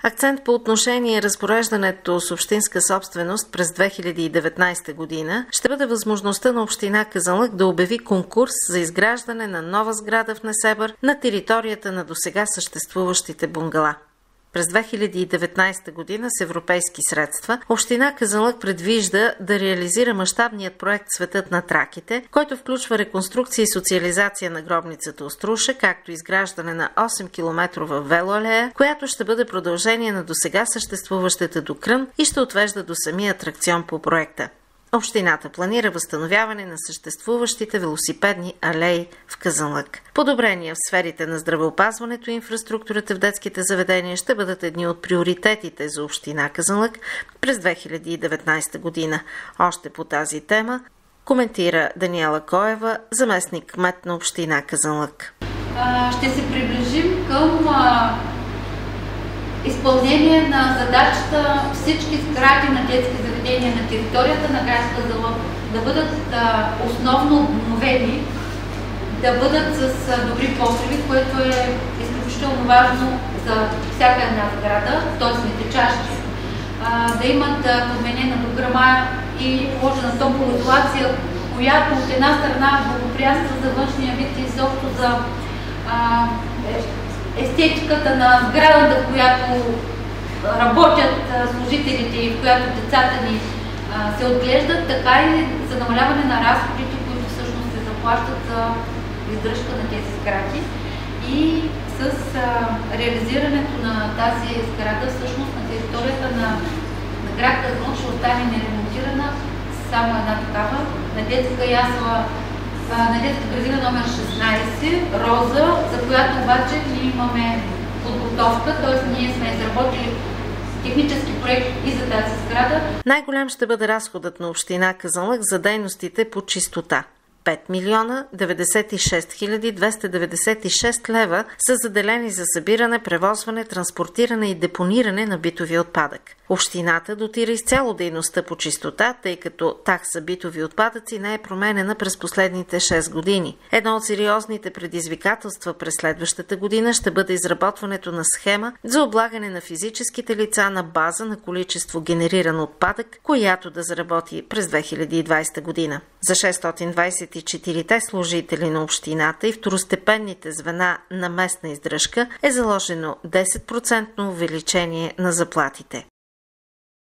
Акцент по отношение разпореждането с общинска собственост през 2019 година ще бъде възможността на община Казанлък да обяви конкурс за изграждане на нова сграда в Несебър на територията на досега съществуващите бунгала. През 2019 година с европейски средства община Казанлък предвижда да реализира мащабният проект "Светът на траките", който включва реконструкция и социализация на гробницата Оструша, както и изграждане на 8-километрова велоалея, която ще бъде продължение на досега съществуващата до Крън и ще отвежда до самия атракцион по проекта. Общината планира възстановяване на съществуващите велосипедни алеи в Казанлък. Подобрения в сферите на здравеопазването и инфраструктурата в детските заведения ще бъдат едни от приоритетите за община Казанлък през 2019 година. Още по тази тема коментира Даниела Коева, заместник-кмет на община Казанлък. Ще се приближим към изпълнение на задачата всички сгради на детски заведения на територията на град Казанлък да бъдат основно обновени, да бъдат с добри покриви, което е изключително важно за всяка една сграда, т.е. нетечащи, да имат подменена дограма и положена топоизолация, която от една страна благоприятства за външния вид и изобщо за естетиката на сградата, в която работят служителите и в която децата ни се отглеждат, така и за намаляване на разходите, които всъщност се заплащат за издръжка на тези сгради. И с реализирането на тази сграда, всъщност на територията на град Казанлък ще остане неремонтирана само една такава, на детска ясла, на детска градина номер 16, Роза, за която обаче ние имаме подготовка, т.е. ние сме изработили технически проект и за тази сграда. Най-голям ще бъде разходът на община Казанлък за дейностите по чистота. 5 милиона 96 хиляди 296 лева са заделени за събиране, превозване, транспортиране и депониране на битови отпадък. Общината дотира изцяло дейността по чистота, тъй като такса битови отпадъци не е променена през последните 6 години. Едно от сериозните предизвикателства през следващата година ще бъде изработването на схема за облагане на физическите лица на база на количество генериран отпадък, която да заработи през 2020 година. За 624-те служители на общината и второстепенните звена на местна издръжка е заложено 10% увеличение на заплатите.